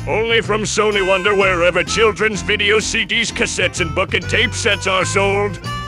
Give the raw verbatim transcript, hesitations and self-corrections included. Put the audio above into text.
Only from Sony Wonder, wherever children's video C Ds, cassettes, and book and tape sets are sold.